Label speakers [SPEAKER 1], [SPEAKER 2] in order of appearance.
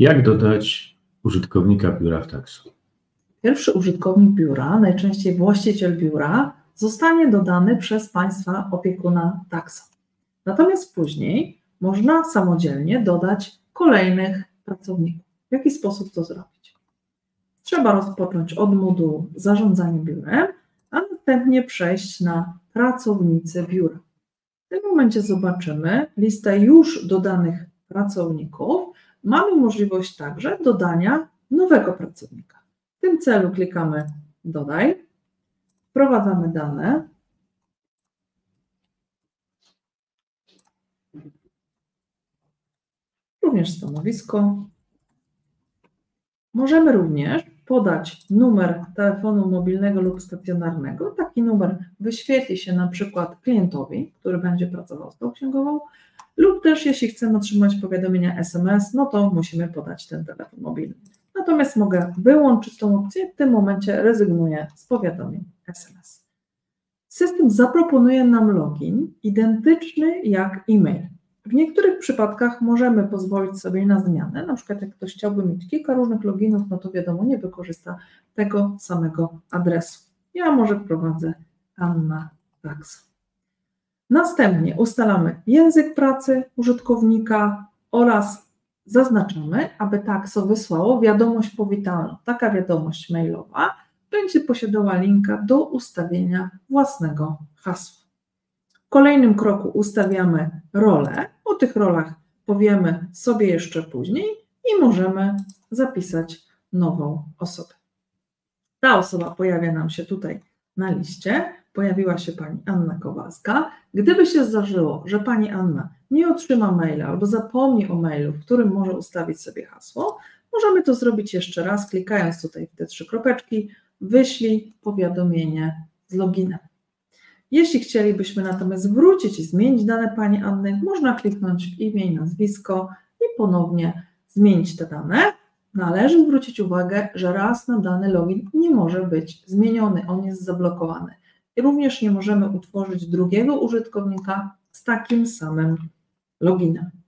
[SPEAKER 1] Jak dodać użytkownika biura w Taxo?
[SPEAKER 2] Pierwszy użytkownik biura, najczęściej właściciel biura, zostanie dodany przez Państwa opiekuna Taxo. Natomiast później można samodzielnie dodać kolejnych pracowników. W jaki sposób to zrobić? Trzeba rozpocząć od modułu zarządzanie biurem, a następnie przejść na pracownicy biura. W tym momencie zobaczymy listę już dodanych pracowników. Mamy możliwość także dodania nowego pracownika. W tym celu klikamy Dodaj, wprowadzamy dane. Również stanowisko. Możemy również podać numer telefonu mobilnego lub stacjonarnego. Taki numer wyświetli się na przykład klientowi, który będzie pracował z tą księgową, lub też jeśli chcemy otrzymać powiadomienia SMS, no to musimy podać ten telefon mobilny. Natomiast mogę wyłączyć tą opcję, w tym momencie rezygnuję z powiadomień SMS. System zaproponuje nam login identyczny jak e-mail. W niektórych przypadkach możemy pozwolić sobie na zmianę, na przykład jak ktoś chciałby mieć kilka różnych loginów, no to wiadomo, nie wykorzysta tego samego adresu. Ja może wprowadzę Anna Taxo. Następnie ustalamy język pracy użytkownika oraz zaznaczamy, aby Taxo wysłało wiadomość powitalną. Taka wiadomość mailowa będzie posiadała linka do ustawienia własnego hasła. W kolejnym kroku ustawiamy role. O tych rolach powiemy sobie jeszcze później i możemy zapisać nową osobę. Ta osoba pojawia nam się tutaj na liście. Pojawiła się Pani Anna Kowalska. Gdyby się zdarzyło, że Pani Anna nie otrzyma maila albo zapomni o mailu, w którym może ustawić sobie hasło, możemy to zrobić jeszcze raz, klikając tutaj w te 3 kropeczki, wyślij powiadomienie z loginem. Jeśli chcielibyśmy natomiast wrócić i zmienić dane Pani Anny, można kliknąć w imię i nazwisko i ponownie zmienić te dane. Należy zwrócić uwagę, że raz na dany login nie może być zmieniony, on jest zablokowany. I również nie możemy utworzyć drugiego użytkownika z takim samym loginem.